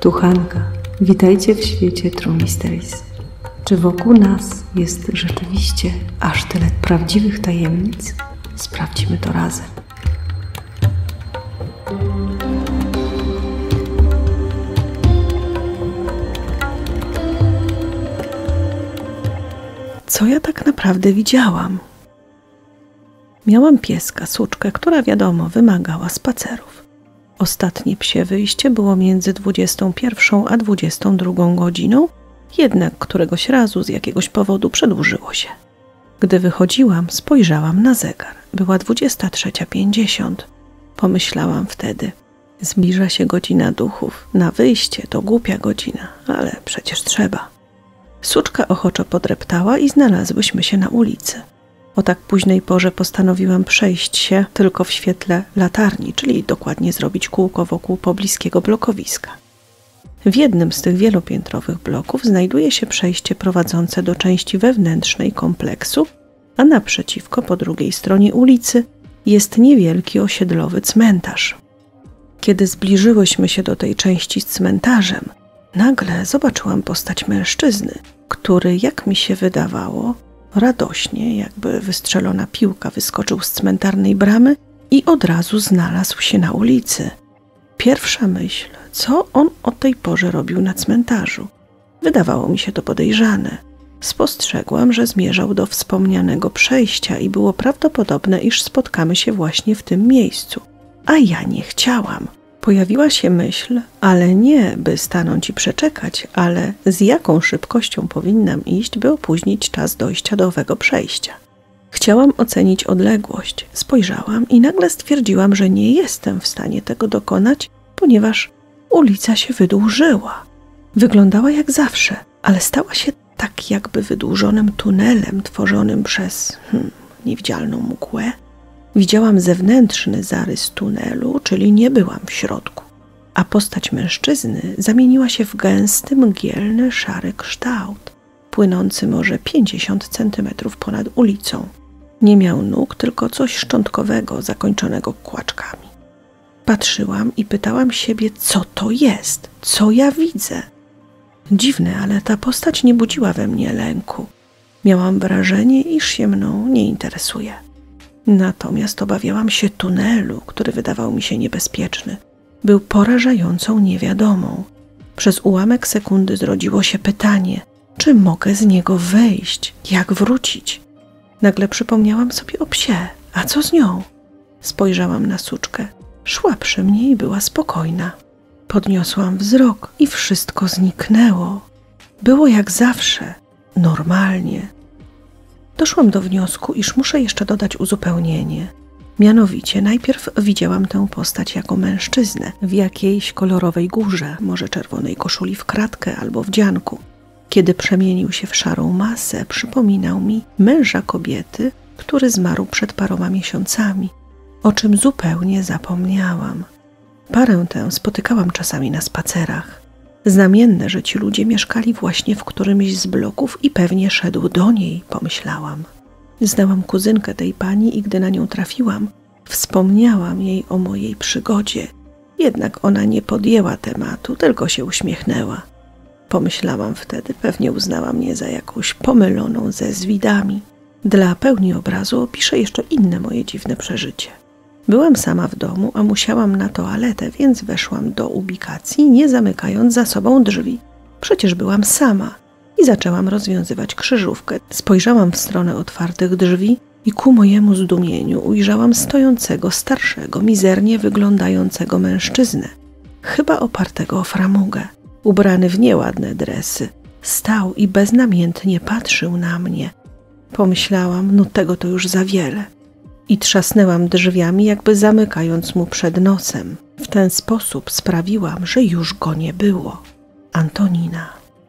Tuchanka, witajcie w świecie True Mysteries. Czy wokół nas jest rzeczywiście aż tyle prawdziwych tajemnic? Sprawdźmy to razem. Co ja tak naprawdę widziałam? Miałam pieska, suczkę, która wiadomo wymagała spacerów. Ostatnie psie wyjście było między 21 a 22 godziną, jednak któregoś razu z jakiegoś powodu przedłużyło się. Gdy wychodziłam, spojrzałam na zegar. Była 23:50. Pomyślałam wtedy, zbliża się godzina duchów. Na wyjście to głupia godzina, ale przecież trzeba. Suczka ochoczo podreptała i znalazłyśmy się na ulicy. O tak późnej porze postanowiłam przejść się tylko w świetle latarni, czyli dokładnie zrobić kółko wokół pobliskiego blokowiska. W jednym z tych wielopiętrowych bloków znajduje się przejście prowadzące do części wewnętrznej kompleksu, a naprzeciwko, po drugiej stronie ulicy, jest niewielki osiedlowy cmentarz. Kiedy zbliżyłyśmy się do tej części z cmentarzem, nagle zobaczyłam postać mężczyzny, który, jak mi się wydawało, radośnie, jakby wystrzelona piłka, wyskoczył z cmentarnej bramy i od razu znalazł się na ulicy. Pierwsza myśl, co on o tej porze robił na cmentarzu? Wydawało mi się to podejrzane. Spostrzegłam, że zmierzał do wspomnianego przejścia i było prawdopodobne, iż spotkamy się właśnie w tym miejscu. A ja nie chciałam. Pojawiła się myśl, ale nie by stanąć i przeczekać, ale z jaką szybkością powinnam iść, by opóźnić czas dojścia do owego przejścia. Chciałam ocenić odległość. Spojrzałam i nagle stwierdziłam, że nie jestem w stanie tego dokonać, ponieważ ulica się wydłużyła. Wyglądała jak zawsze, ale stała się tak jakby wydłużonym tunelem tworzonym przez niewidzialną mgłę. Widziałam zewnętrzny zarys tunelu, czyli nie byłam w środku, a postać mężczyzny zamieniła się w gęsty, mgielny, szary kształt, płynący może 50 centymetrów ponad ulicą. Nie miał nóg, tylko coś szczątkowego, zakończonego kłaczkami. Patrzyłam i pytałam siebie, co to jest, co ja widzę. Dziwne, ale ta postać nie budziła we mnie lęku. Miałam wrażenie, iż się mną nie interesuje. Natomiast obawiałam się tunelu, który wydawał mi się niebezpieczny. Był porażającą niewiadomą. Przez ułamek sekundy zrodziło się pytanie, czy mogę z niego wyjść, jak wrócić. Nagle przypomniałam sobie o psie, a co z nią? Spojrzałam na suczkę. Szła przy mnie i była spokojna. Podniosłam wzrok i wszystko zniknęło. Było jak zawsze, normalnie. Doszłam do wniosku, iż muszę jeszcze dodać uzupełnienie. Mianowicie najpierw widziałam tę postać jako mężczyznę w jakiejś kolorowej górze, może czerwonej koszuli w kratkę albo wdzianku. Kiedy przemienił się w szarą masę, przypominał mi męża kobiety, który zmarł przed paroma miesiącami, o czym zupełnie zapomniałam. Parę tę spotykałam czasami na spacerach. Znamienne, że ci ludzie mieszkali właśnie w którymś z bloków i pewnie szedł do niej, pomyślałam. Znałam kuzynkę tej pani i gdy na nią trafiłam, wspomniałam jej o mojej przygodzie. Jednak ona nie podjęła tematu, tylko się uśmiechnęła. Pomyślałam wtedy, pewnie uznała mnie za jakąś pomyloną ze zwidami. Dla pełni obrazu opiszę jeszcze inne moje dziwne przeżycie. Byłam sama w domu, a musiałam na toaletę, więc weszłam do ubikacji, nie zamykając za sobą drzwi. Przecież byłam sama i zaczęłam rozwiązywać krzyżówkę. Spojrzałam w stronę otwartych drzwi i ku mojemu zdumieniu ujrzałam stojącego, starszego, mizernie wyglądającego mężczyznę, chyba opartego o framugę, ubrany w nieładne dresy. Stał i beznamiętnie patrzył na mnie. Pomyślałam, no tego to już za wiele. I trzasnęłam drzwiami, jakby zamykając mu przed nosem. W ten sposób sprawiłam, że już go nie było. Antonina.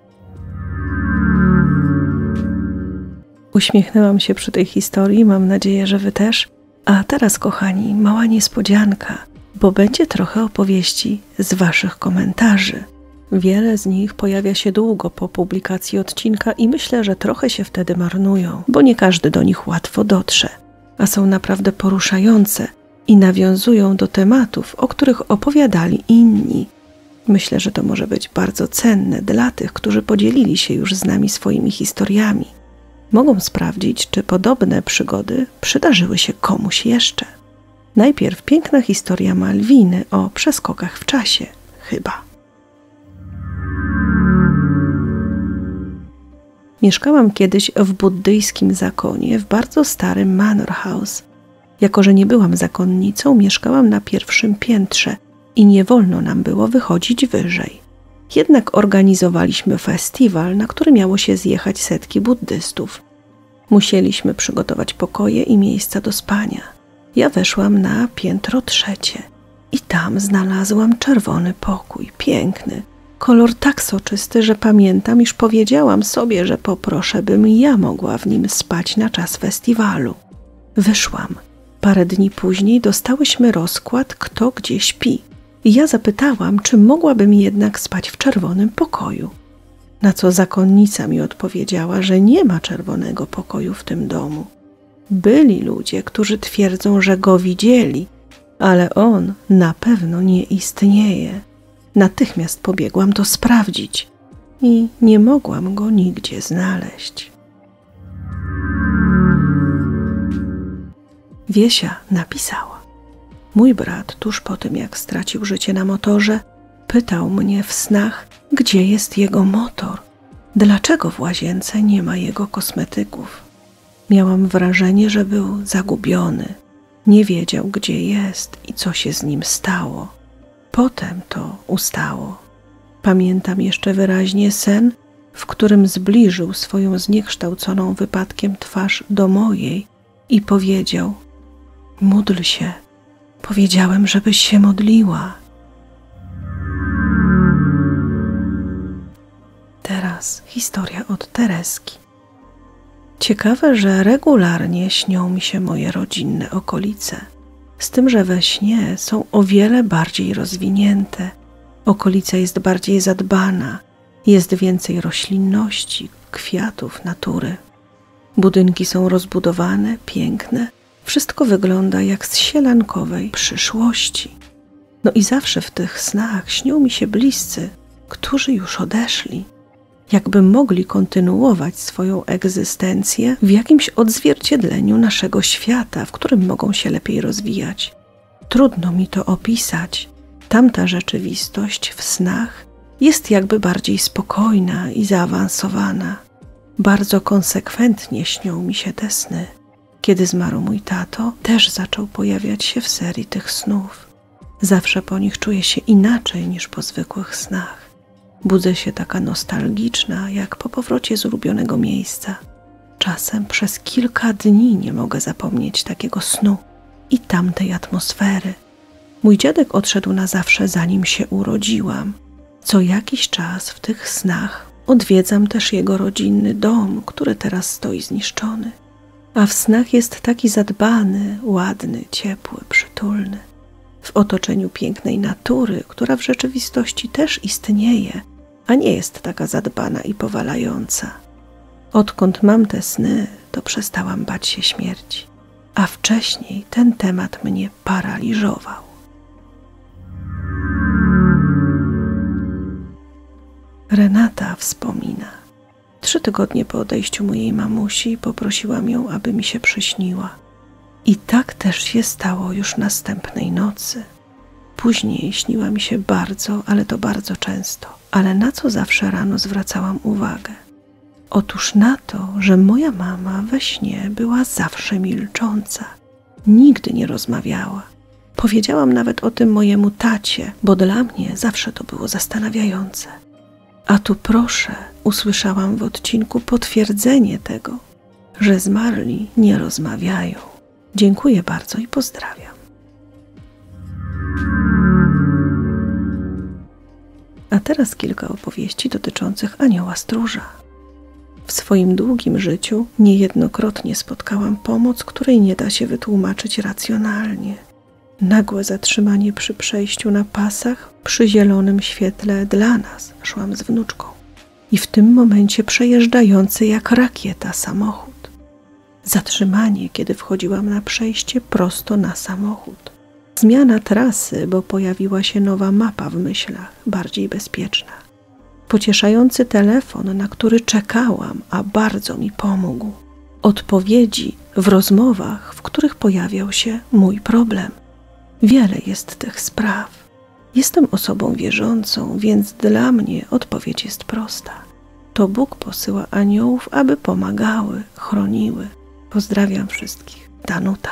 Uśmiechnęłam się przy tej historii, mam nadzieję, że wy też. A teraz, kochani, mała niespodzianka, bo będzie trochę opowieści z waszych komentarzy. Wiele z nich pojawia się długo po publikacji odcinka i myślę, że trochę się wtedy marnują, bo nie każdy do nich łatwo dotrze. A są naprawdę poruszające i nawiązują do tematów, o których opowiadali inni. Myślę, że to może być bardzo cenne dla tych, którzy podzielili się już z nami swoimi historiami. Mogą sprawdzić, czy podobne przygody przydarzyły się komuś jeszcze. Najpierw piękna historia Malwiny o przeskokach w czasie, chyba. Mieszkałam kiedyś w buddyjskim zakonie w bardzo starym manor house. Jako że nie byłam zakonnicą, mieszkałam na pierwszym piętrze i nie wolno nam było wychodzić wyżej. Jednak organizowaliśmy festiwal, na który miało się zjechać setki buddystów. Musieliśmy przygotować pokoje i miejsca do spania. Ja weszłam na piętro 3 i tam znalazłam czerwony pokój, piękny. Kolor tak soczysty, że pamiętam, iż powiedziałam sobie, że poproszę, bym ja mogła w nim spać na czas festiwalu. Wyszłam. Parę dni później dostałyśmy rozkład, kto gdzie śpi. I ja zapytałam, czy mogłabym jednak spać w czerwonym pokoju. Na co zakonnica mi odpowiedziała, że nie ma czerwonego pokoju w tym domu. Byli ludzie, którzy twierdzą, że go widzieli, ale on na pewno nie istnieje. Natychmiast pobiegłam to sprawdzić i nie mogłam go nigdzie znaleźć. Wiesia napisała: mój brat tuż po tym, jak stracił życie na motorze, pytał mnie w snach, gdzie jest jego motor, dlaczego w łazience nie ma jego kosmetyków. Miałam wrażenie, że był zagubiony, nie wiedział, gdzie jest i co się z nim stało. Potem to ustało. Pamiętam jeszcze wyraźnie sen, w którym zbliżył swoją zniekształconą wypadkiem twarz do mojej i powiedział: módl się. Powiedziałem, żebyś się modliła. Teraz historia od Tereski. Ciekawe, że regularnie śnią mi się moje rodzinne okolice. Z tym, że we śnie są o wiele bardziej rozwinięte. Okolica jest bardziej zadbana, jest więcej roślinności, kwiatów, natury. Budynki są rozbudowane, piękne. Wszystko wygląda jak z sielankowej przyszłości. No i zawsze w tych snach śnią mi się bliscy, którzy już odeszli. Jakby mogli kontynuować swoją egzystencję w jakimś odzwierciedleniu naszego świata, w którym mogą się lepiej rozwijać. Trudno mi to opisać. Tamta rzeczywistość w snach jest jakby bardziej spokojna i zaawansowana. Bardzo konsekwentnie śnią mi się te sny. Kiedy zmarł mój tato, też zaczął pojawiać się w serii tych snów. Zawsze po nich czuję się inaczej niż po zwykłych snach. Budzę się taka nostalgiczna, jak po powrocie z ulubionego miejsca. Czasem przez kilka dni nie mogę zapomnieć takiego snu i tamtej atmosfery. Mój dziadek odszedł na zawsze, zanim się urodziłam. Co jakiś czas w tych snach odwiedzam też jego rodzinny dom, który teraz stoi zniszczony. A w snach jest taki zadbany, ładny, ciepły, przytulny. W otoczeniu pięknej natury, która w rzeczywistości też istnieje, a nie jest taka zadbana i powalająca. Odkąd mam te sny, to przestałam bać się śmierci, a wcześniej ten temat mnie paraliżował. Renata wspomina: 3 tygodnie po odejściu mojej mamusi poprosiłam ją, aby mi się przyśniła. I tak też się stało już następnej nocy. Później śniła mi się bardzo, ale to bardzo często. Ale na co zawsze rano zwracałam uwagę? Otóż na to, że moja mama we śnie była zawsze milcząca. Nigdy nie rozmawiała. Powiedziałam nawet o tym mojemu tacie, bo dla mnie zawsze to było zastanawiające. A tu proszę, usłyszałam w odcinku potwierdzenie tego, że zmarli nie rozmawiają. Dziękuję bardzo i pozdrawiam. A teraz kilka opowieści dotyczących anioła stróża. W swoim długim życiu niejednokrotnie spotkałam pomoc, której nie da się wytłumaczyć racjonalnie. Nagłe zatrzymanie przy przejściu na pasach przy zielonym świetle dla nas, szłam z wnuczką. I w tym momencie przejeżdżający jak rakieta samochód. Zatrzymanie, kiedy wchodziłam na przejście prosto na samochód. Zmiana trasy, bo pojawiła się nowa mapa w myślach, bardziej bezpieczna. Pocieszający telefon, na który czekałam, a bardzo mi pomógł. Odpowiedzi w rozmowach, w których pojawiał się mój problem. Wiele jest tych spraw. Jestem osobą wierzącą, więc dla mnie odpowiedź jest prosta. To Bóg posyła aniołów, aby pomagały, chroniły. Pozdrawiam wszystkich. Danuta.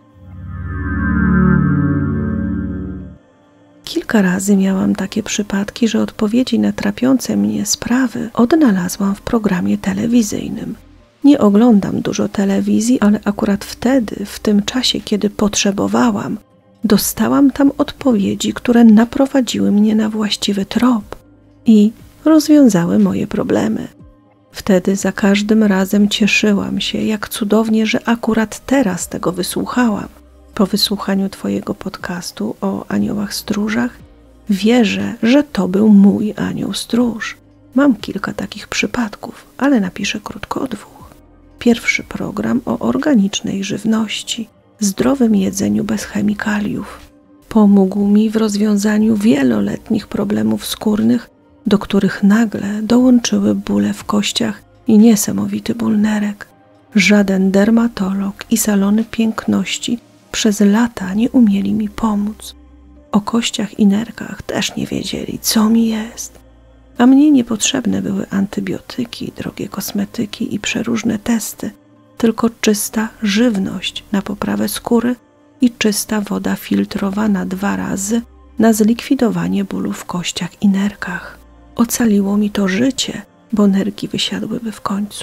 Kilka razy miałam takie przypadki, że odpowiedzi na trapiące mnie sprawy odnalazłam w programie telewizyjnym. Nie oglądam dużo telewizji, ale akurat wtedy, w tym czasie, kiedy potrzebowałam, dostałam tam odpowiedzi, które naprowadziły mnie na właściwy trop i rozwiązały moje problemy. Wtedy za każdym razem cieszyłam się, jak cudownie, że akurat teraz tego wysłuchałam. Po wysłuchaniu Twojego podcastu o aniołach stróżach wierzę, że to był mój anioł stróż. Mam kilka takich przypadków, ale napiszę krótko o dwóch. Pierwszy program o organicznej żywności, zdrowym jedzeniu bez chemikaliów. Pomógł mi w rozwiązaniu wieloletnich problemów skórnych, do których nagle dołączyły bóle w kościach i niesamowity ból nerek. Żaden dermatolog i salony piękności przez lata nie umieli mi pomóc. O kościach i nerkach też nie wiedzieli, co mi jest. A mnie niepotrzebne były antybiotyki, drogie kosmetyki i przeróżne testy, tylko czysta żywność na poprawę skóry i czysta woda filtrowana 2 razy na zlikwidowanie bólu w kościach i nerkach. Ocaliło mi to życie, bo nerki wysiadłyby w końcu.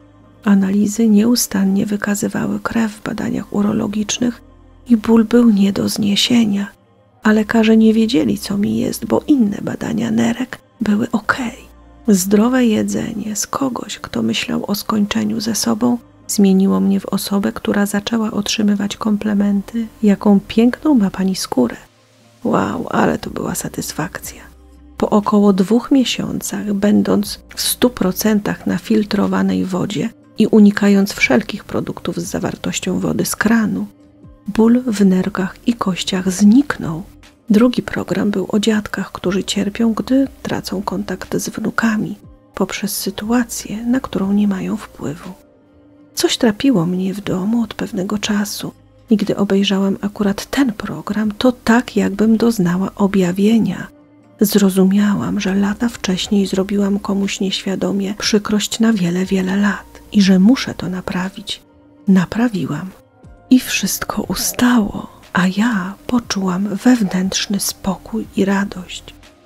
Analizy nieustannie wykazywały krew w badaniach urologicznych i ból był nie do zniesienia, a lekarze nie wiedzieli, co mi jest, bo inne badania nerek były okej. Zdrowe jedzenie z kogoś, kto myślał o skończeniu ze sobą, zmieniło mnie w osobę, która zaczęła otrzymywać komplementy, jaką piękną ma pani skórę. Wow, ale to była satysfakcja. Po około 2 miesiącach, będąc w 100% na filtrowanej wodzie i unikając wszelkich produktów z zawartością wody z kranu, ból w nerkach i kościach zniknął. Drugi program był o dziadkach, którzy cierpią, gdy tracą kontakt z wnukami poprzez sytuację, na którą nie mają wpływu. Coś trapiło mnie w domu od pewnego czasu i gdy obejrzałam akurat ten program, to tak jakbym doznała objawienia. Zrozumiałam, że lata wcześniej zrobiłam komuś nieświadomie przykrość na wiele, wiele lat i że muszę to naprawić. Naprawiłam i wszystko ustało, a ja poczułam wewnętrzny spokój i radość.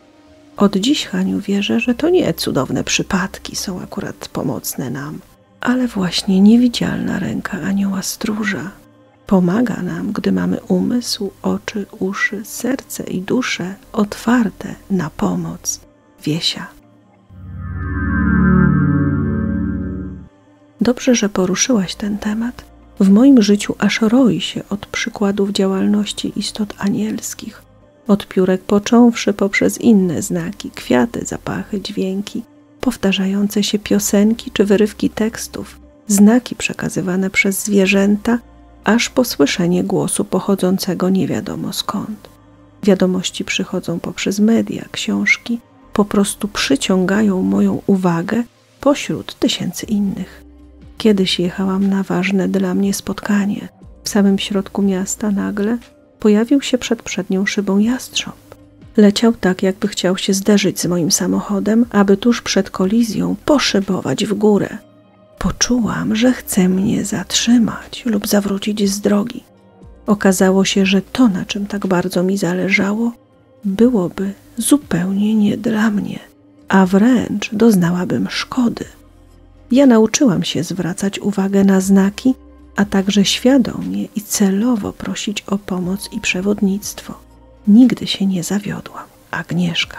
Od dziś, Haniu, wierzę, że to nie cudowne przypadki są akurat pomocne nam, ale właśnie niewidzialna ręka anioła stróża pomaga nam, gdy mamy umysł, oczy, uszy, serce i duszę otwarte na pomoc. Wiesia. Dobrze, że poruszyłaś ten temat. W moim życiu aż roi się od przykładów działalności istot anielskich. Od piórek począwszy poprzez inne znaki, kwiaty, zapachy, dźwięki, powtarzające się piosenki czy wyrywki tekstów, znaki przekazywane przez zwierzęta, aż po słyszenie głosu pochodzącego nie wiadomo skąd. Wiadomości przychodzą poprzez media, książki, po prostu przyciągają moją uwagę pośród tysięcy innych. Kiedyś jechałam na ważne dla mnie spotkanie. W samym środku miasta nagle pojawił się przed przednią szybą jastrząb. Leciał tak, jakby chciał się zderzyć z moim samochodem, aby tuż przed kolizją poszybować w górę. Poczułam, że chce mnie zatrzymać lub zawrócić z drogi. Okazało się, że to, na czym tak bardzo mi zależało, byłoby zupełnie nie dla mnie, a wręcz doznałabym szkody. Ja nauczyłam się zwracać uwagę na znaki, a także świadomie i celowo prosić o pomoc i przewodnictwo. Nigdy się nie zawiodłam. Agnieszka.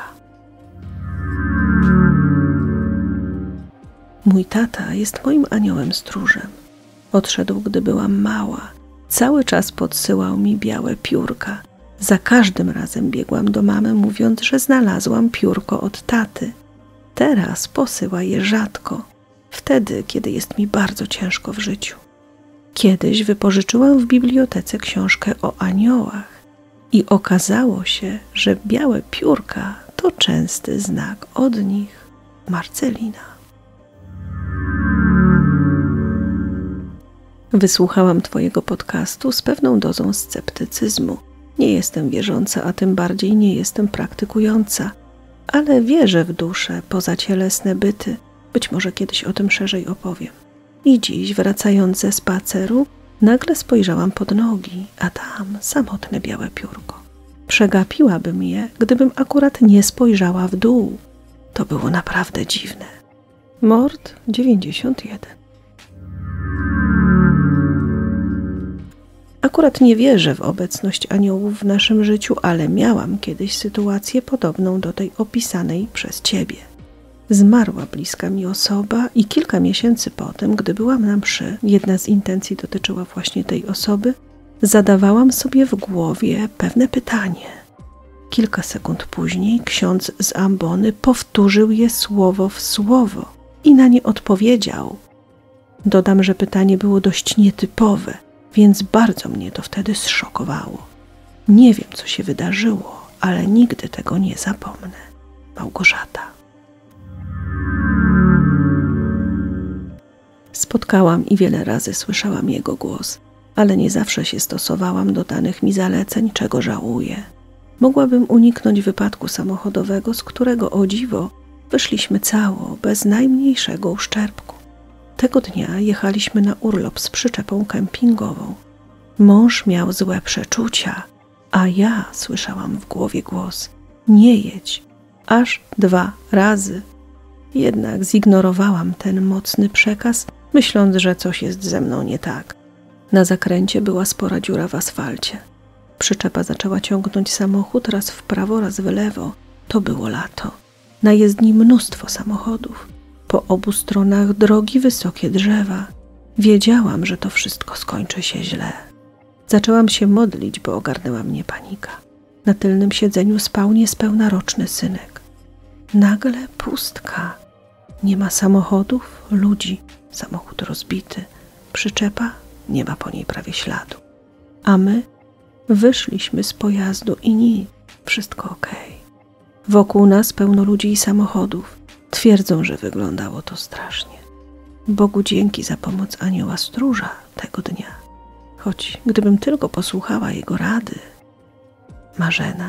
Mój tata jest moim aniołem stróżem. Odszedł, gdy byłam mała. Cały czas podsyłał mi białe piórka. Za każdym razem biegłam do mamy, mówiąc, że znalazłam piórko od taty. Teraz posyła je rzadko. Wtedy, kiedy jest mi bardzo ciężko w życiu. Kiedyś wypożyczyłam w bibliotece książkę o aniołach I okazało się, że białe piórka to częsty znak od nich. Marcelina. Wysłuchałam Twojego podcastu z pewną dozą sceptycyzmu. Nie jestem wierząca, a tym bardziej nie jestem praktykująca, ale wierzę w duszę, pozacielesne byty. Być może kiedyś o tym szerzej opowiem. I dziś, wracając ze spaceru, nagle spojrzałam pod nogi, a tam samotne białe piórko. Przegapiłabym je, gdybym akurat nie spojrzała w dół. To było naprawdę dziwne. Mord 91. Akurat nie wierzę w obecność aniołów w naszym życiu, ale miałam kiedyś sytuację podobną do tej opisanej przez Ciebie. Zmarła bliska mi osoba i kilka miesięcy potem, gdy byłam na mszy, jedna z intencji dotyczyła właśnie tej osoby, zadawałam sobie w głowie pewne pytanie. Kilka sekund później ksiądz z ambony powtórzył je słowo w słowo i na nie odpowiedział. Dodam, że pytanie było dość nietypowe, więc bardzo mnie to wtedy zszokowało. Nie wiem, co się wydarzyło, ale nigdy tego nie zapomnę. Małgorzata. Spotkałam i wiele razy słyszałam jego głos, ale nie zawsze się stosowałam do danych mi zaleceń, czego żałuję. Mogłabym uniknąć wypadku samochodowego, z którego, o dziwo, wyszliśmy cało, bez najmniejszego uszczerbku. Tego dnia jechaliśmy na urlop z przyczepą kempingową. Mąż miał złe przeczucia, a ja słyszałam w głowie głos: nie jedź, aż 2 razy. Jednak zignorowałam ten mocny przekaz, myśląc, że coś jest ze mną nie tak. Na zakręcie była spora dziura w asfalcie. Przyczepa zaczęła ciągnąć samochód raz w prawo, raz w lewo. To było lato. Na jezdni mnóstwo samochodów. Po obu stronach drogi wysokie drzewa. Wiedziałam, że to wszystko skończy się źle. Zaczęłam się modlić, bo ogarnęła mnie panika. Na tylnym siedzeniu spał niespełna roczny synek. Nagle pustka. Nie ma samochodów, ludzi. Samochód rozbity. Przyczepa, nie ma po niej prawie śladu. A my wyszliśmy z pojazdu i nic. Wszystko okej. Wokół nas pełno ludzi i samochodów. Twierdzą, że wyglądało to strasznie. Bogu dzięki za pomoc anioła stróża tego dnia. Choć gdybym tylko posłuchała jego rady. Marzena.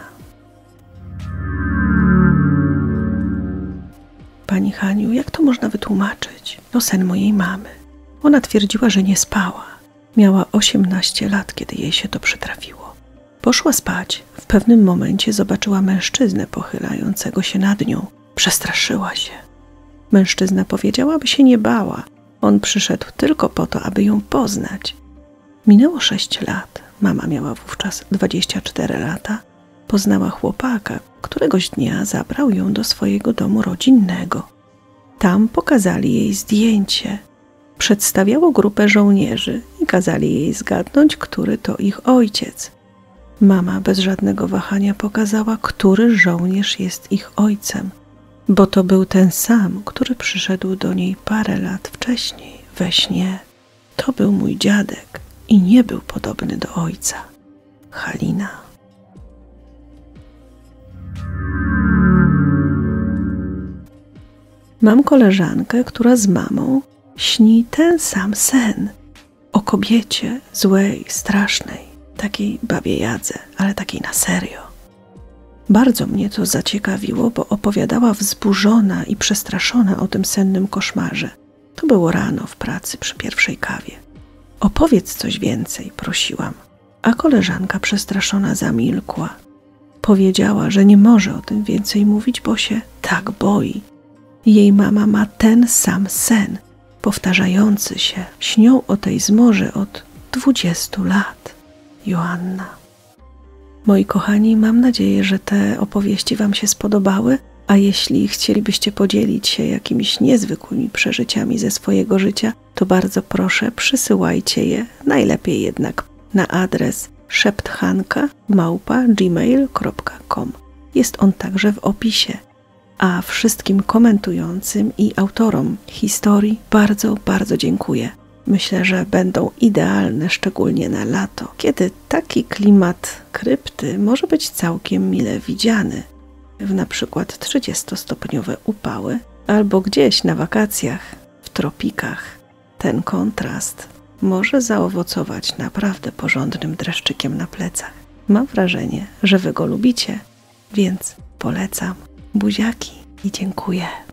Pani Haniu, jak to można wytłumaczyć? To sen mojej mamy. Ona twierdziła, że nie spała. Miała 18 lat, kiedy jej się to przytrafiło. Poszła spać. W pewnym momencie zobaczyła mężczyznę pochylającego się nad nią. Przestraszyła się. Mężczyzna powiedział, aby się nie bała. On przyszedł tylko po to, aby ją poznać. Minęło 6 lat. Mama miała wówczas 24 lata. Poznała chłopaka. Któregoś dnia zabrał ją do swojego domu rodzinnego. Tam pokazali jej zdjęcie. Przedstawiało grupę żołnierzy i kazali jej zgadnąć, który to ich ojciec. Mama bez żadnego wahania pokazała, który żołnierz jest ich ojcem, bo to był ten sam, który przyszedł do niej parę lat wcześniej we śnie. To był mój dziadek i nie był podobny do ojca. Halina. Mam koleżankę, która z mamą śni ten sam sen o kobiecie złej, strasznej, takiej babie Jadze, ale takiej na serio. Bardzo mnie to zaciekawiło, bo opowiadała wzburzona i przestraszona o tym sennym koszmarze. To było rano w pracy przy pierwszej kawie. Opowiedz coś więcej, prosiłam, a koleżanka przestraszona zamilkła. Powiedziała, że nie może o tym więcej mówić, bo się tak boi. Jej mama ma ten sam sen, powtarzający się. Śnią o tej zmorze od 20 lat. Joanna. Moi kochani, mam nadzieję, że te opowieści Wam się spodobały, a jeśli chcielibyście podzielić się jakimiś niezwykłymi przeżyciami ze swojego życia, to bardzo proszę, przysyłajcie je, najlepiej jednak na adres szepthanka@gmail.com. Jest on także w opisie. A wszystkim komentującym i autorom historii bardzo, bardzo dziękuję. Myślę, że będą idealne, szczególnie na lato, kiedy taki klimat krypty może być całkiem mile widziany w na przykład 30-stopniowe upały albo gdzieś na wakacjach w tropikach. Ten kontrast może zaowocować naprawdę porządnym dreszczykiem na plecach. Mam wrażenie, że wy go lubicie, więc polecam. Buziaki i dziękuję.